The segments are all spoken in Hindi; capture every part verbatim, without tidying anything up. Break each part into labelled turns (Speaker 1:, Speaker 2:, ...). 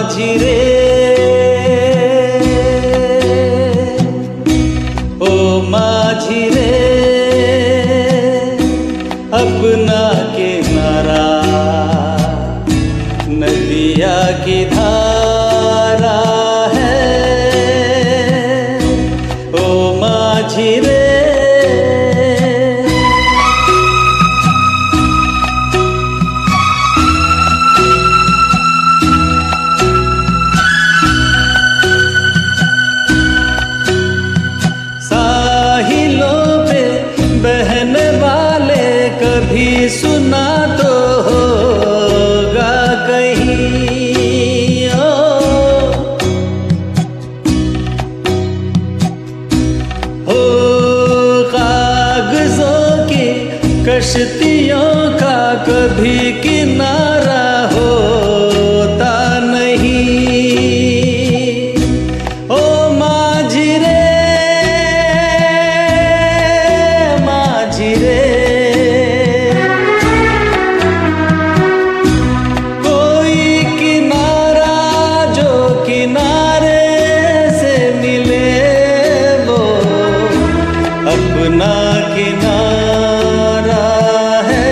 Speaker 1: माझी रे, ओ माझी रे, अपना किनारा नदिया की धारा है, ओ माझी रे। बहने वाले कभी सुना तो होगा कहीं, ओ हो कागजों की कश्तियों का कभी किनारा होता नहीं, ओ माझी रे, कोई किनारा जो किनारे से मिले वो अपना किनारा है,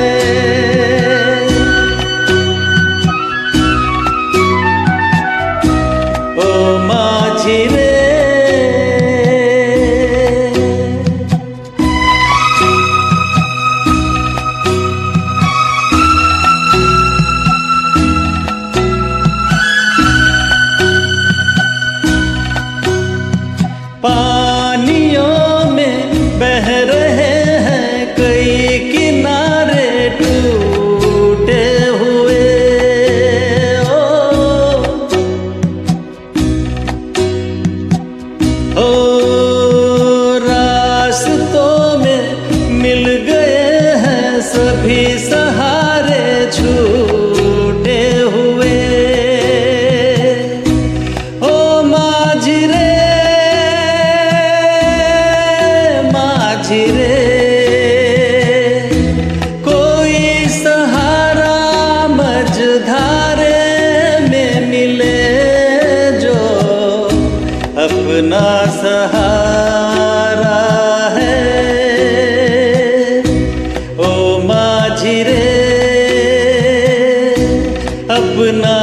Speaker 1: ओ माझी रे। पानियों में बह रहे हैं कई किनारे टूटे हुए, ओ, ओ रास्तों में मिल गए हैं सभी सहारे छूटे हुए, ओ माझी रे, माझी रे, कोई सहारा मझधारे में मिले जो अपना सहारा है, ओ माझी रे, अपना